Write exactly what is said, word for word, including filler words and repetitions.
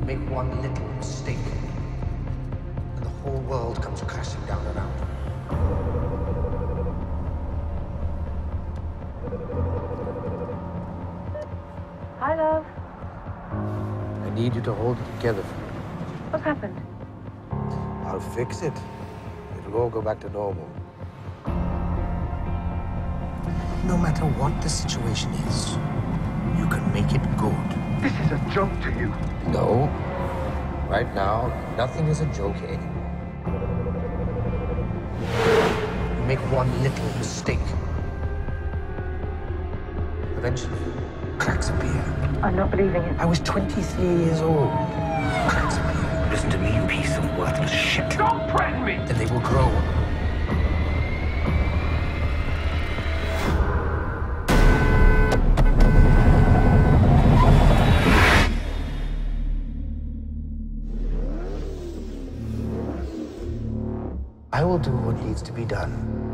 Make one little mistake, and the whole world comes crashing down around you. Hi, love. I need you to hold it together for me. What's happened? I'll fix it. It'll all go back to normal. No matter what the situation is, you can make it good. This is a joke to you. No. Right now, nothing is a joke anymore. You make one little mistake. Eventually, cracks appear. I'm not believing it. I was twenty-three years old. Cracks appear. Listen to me, you piece of worthless shit. Don't threaten me! Then they will grow. I will do what needs to be done.